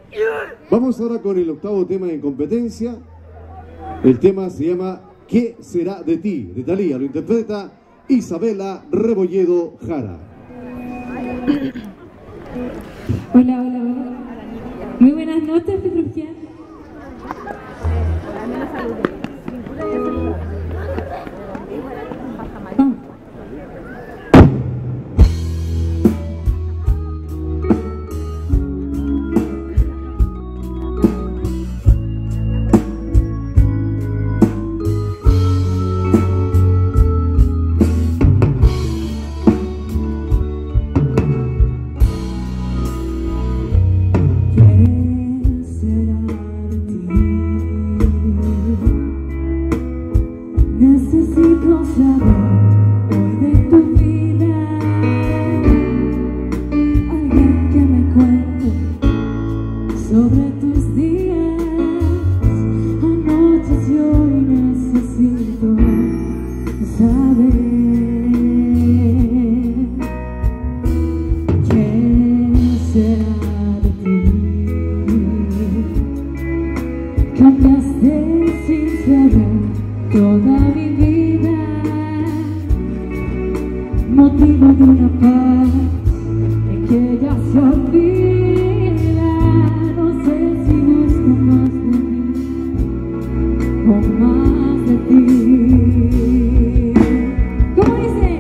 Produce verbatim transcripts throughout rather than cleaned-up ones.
Vamos ahora con el octavo tema en competencia. El tema se llama ¿Qué será de ti? De Thalía. Lo interpreta Isabela Rebolledo Jara. Hola, hola, hola. Muy buenas noches, Petrucciano. Necesito saber hoy de tu vida, alguien que me cuente sobre tus días, anoches y hoy necesito saber qué será de ti. Cambiaste sin saber toda mi vida, motivo de una paz en que ya se olvida. No sé si busco más de mí o más de ti. ¿Cómo dice?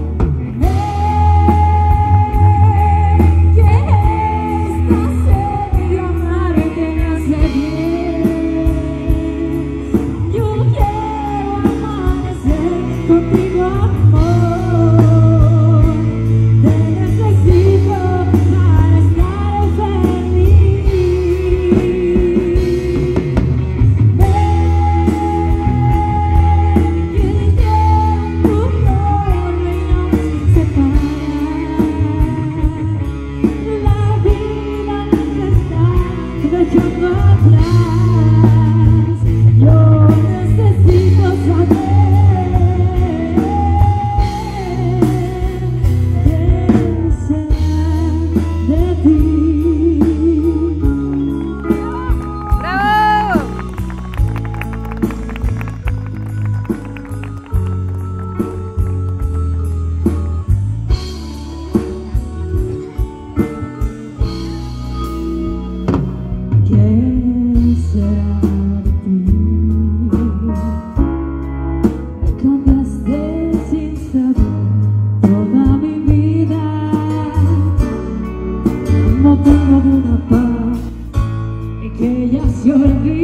Que esta sed de amarte me hace bien. Yo contigo, amor, te necesito para estar feliz. Ven, que el tiempo corre y nos separa. La vida nos está dejando atrás. Yo necesito saber motivo de una paz en que ya se olvida.